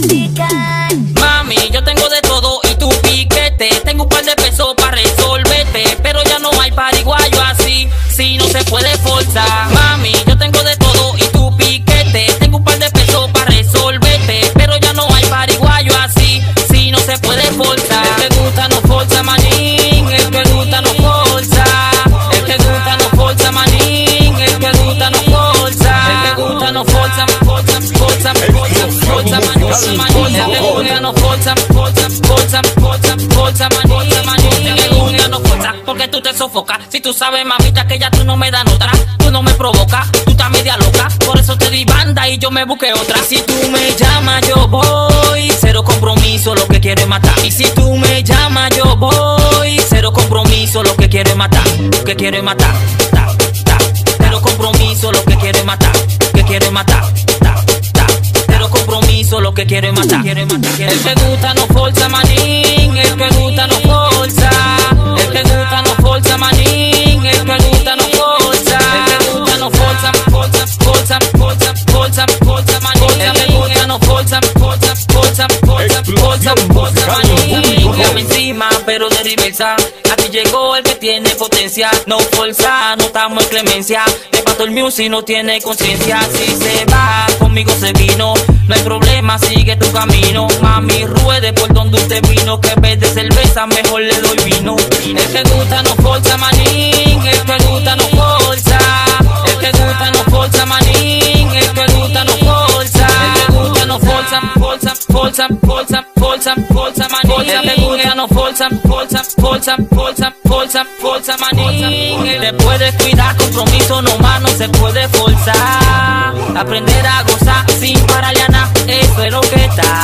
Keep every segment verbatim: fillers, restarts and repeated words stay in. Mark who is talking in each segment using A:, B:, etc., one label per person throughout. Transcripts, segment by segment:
A: Mami, yo tengo de todo y tu piquete. Tengo un par de pesos para resolverte, pero ya no hay pariguayo así, si no se puede forzar. Mami, yo tengo de todo y tu piquete. Tengo un par de pesos para resolverte, pero ya no hay pariguayo así, si no se puede forzar. El que gusta no forza, manín. El que gusta no forza. El que gusta no forza, manín. El que gusta no forza. El que gusta no forza, forza, forza, forza, forza, manín. El que gusta no forza, forza, forza, forza, forza, manín. El que gusta no forza, porque tú te sofocas. Si tú sabes, mamita, que ya tú no me dan otra. Tú no me provocas, tú estás media loca. Por eso te di banda y yo me busqué otra. Si tú me llamas, yo voy. Cero compromiso, lo que quiero es matar. Y si tú me llamas, yo voy. Cero compromiso, lo que quiero es matar. Lo que quiero es matar. Ta, ta. Cero compromiso, lo que quiero es matar. Que quiero es matar. Ta, ta. Cero compromiso, lo que quiero es matar. El que gusta no forza, manín. El que gusta no forza. El que gusta no forza, manín. El que gusta no forza. El que gusta no forza, forza, forza, forza, forza, forza, manín. El que gusta no forza, forza, forza, forza, forza, forza, manín. Dame encima, pero de reversa. A ti llegó el que tiene potencia. No forza, no estamos en clemencia. De pato el music no tiene conciencia. Si se va, conmigo se vino. No hay problema, sigue tu camino. Mami, ruede por donde usted vino. Que en vez de cerveza mejor le doy vino. El que gusta no forza, manín. El que gusta no forza. El que gusta no forza, manín. El que gusta no forza. El que gusta no forza, forza, forza, forza, forza, forza, manín. El que gusta no forza, forza, forza, forza, forza, forza, manín. Te puedes cuidar, compromiso nomás no se puede forzar. Aprender a gozar sin pararle a nada, eso es lo que está.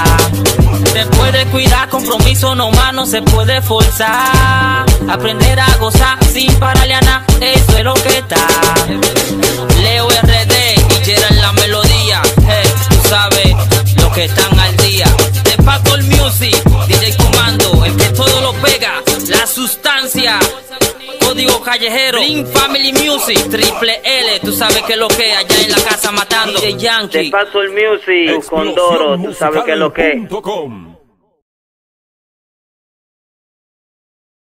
A: Te puedes cuidar, compromiso nomás no se puede forzar. Aprender a gozar sin pararle a nada, eso es lo que está. Leo R D y Gerald la melodía, hey, tú sabes lo que están al día. De Paco el Music, D J Comando, el que todo lo pega, la sustancia. Código callejero, Link Family Music, Triple L, tú sabes que lo que allá en la casa matando. D J Yankee.
B: De Paso el Music, con Doro, tú sabes que lo que.